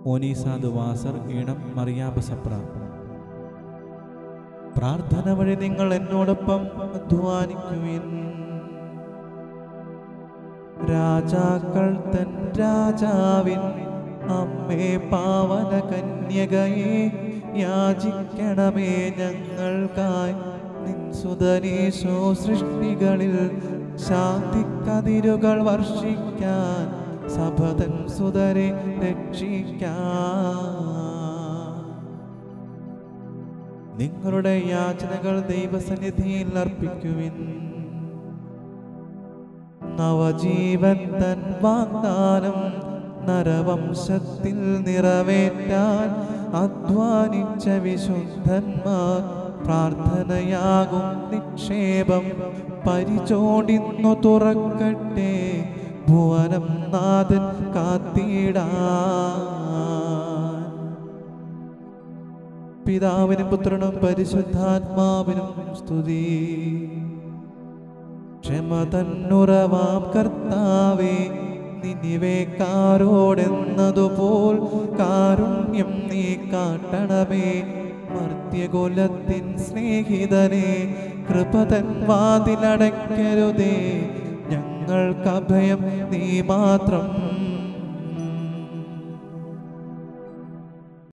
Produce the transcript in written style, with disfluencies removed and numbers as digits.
ഓനീസാദ് വാസർ ഈണം മറിയാബ് സപ്ര. പ്രാർത്ഥന വഴി നിങ്ങൾ എന്നോടൊപ്പം അധ്വാനിക്കുവിൻ. രാജാക്കൾ തൻ രാജാവിൻ അമ്മേ പാവന കന്യകയെ യാചിക്കണമേ ഞങ്ങൾക്കായി. നിൻ സുതനീശോ സൃഷ്ടികളിൽ ശാന്തിക്കതിരുകൾ വർഷിക്കാൻ സഭതൻ സുതരെ രക്ഷിക്കാൻ. നിങ്ങളുടെ യാചനകൾ ദൈവസന്നിധിയിൽ അർപ്പിക്കുവിൻ. നവജീവൻ തൻ വാഗ്ദാനം നരവംശത്തിൽ നിറവേറ്റാൻ അധ്വാനിച്ച വിശുദ്ധന്മാർ പ്രാർത്ഥനയാകും നിക്ഷേപം പരിചോടിന്നു തുറക്കട്ടെ. ഭുവനം നാഥൻ കാത്തിടാൻ. പിതാവിനും പുത്രനും പരിശുദ്ധാത്മാവിനും സ്തുതി. ക്ഷമ തന്നുറവാം കർത്താവേ, നിനിവേക്കാരോടെന്നതുപോൽ കാരുണ്യം നീ കാട്ടണമേ. മർത്യകുലത്തിൻ സ്നേഹിതനെ കൃപതൻ വാതിലടയ്ക്കരുതേ. ഞങ്ങൾക്ക് അഭയം നീ മാത്രം.